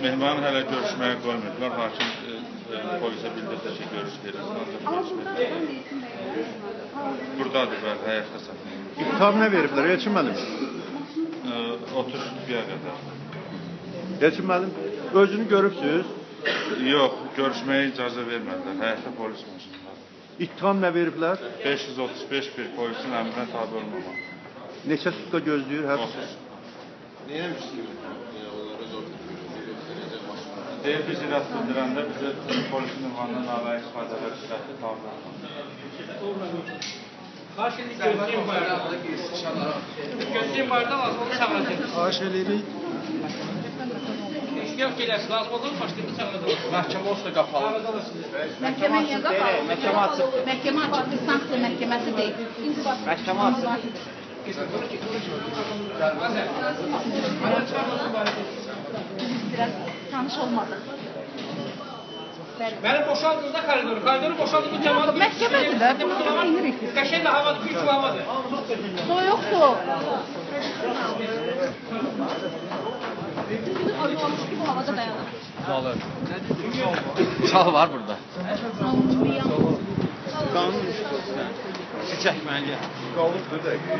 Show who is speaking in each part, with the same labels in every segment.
Speaker 1: Mehmanı hələ görüşməyə qoymurdular. Hakim polisə bildirdi ki, görüşdürür. Buradadır, bəli, həyətdə saxlayır.
Speaker 2: İttiham nə veriblər? Elçin müəllim?
Speaker 1: 30 tutuya qədər.
Speaker 2: Elçin müəllim, özünü görübsünüz?
Speaker 1: Yox, görüşməyə icazə vermədilər. Həyətdə polis maşını var.
Speaker 2: İttiham nə veriblər?
Speaker 1: 535 bir polisin əmrinə tabi olmamaq.
Speaker 2: Neçə sutka gözləyir?
Speaker 1: 30. Deyir, biz irad bildirəndə bizə polisin ünvanından alayı ifadələr işləti tabi olmamaq.
Speaker 3: Gözlüyüm barda lazım onu çağıracaq.
Speaker 2: Xahiş edirik.
Speaker 3: İştiyak eləsi lazım olur, başlayıb çağıracaq.
Speaker 4: Məhkəmə olsa qapalı.
Speaker 5: Məhkəmə niyə qapalı? Məhkəmə açıq. Məhkəmə açıq, bir sanksiya məhkəməsi deyil.
Speaker 4: Məhkəmə açıq.
Speaker 5: Biraz tanış olmadıq.
Speaker 3: Məni boşaldınız da koridoru. Koridoru boşaldınız cəmaat.
Speaker 5: Məhkəmədir də, bunu inirik.
Speaker 3: Qəşəng də havadır, güc havadır.
Speaker 5: Soyuqdur. Almış gibi havada dayanır.
Speaker 4: Sal var burada.
Speaker 2: Qanun
Speaker 4: Çəkməli.
Speaker 2: qalıb bir dəqiqə.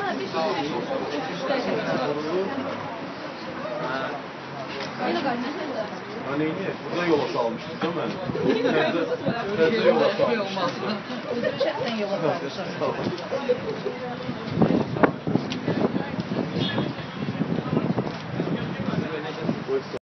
Speaker 2: Hani burada yola salmışdınız değil mi? Nerede yola salmışdınız?
Speaker 5: Şəxsən yola salmışam.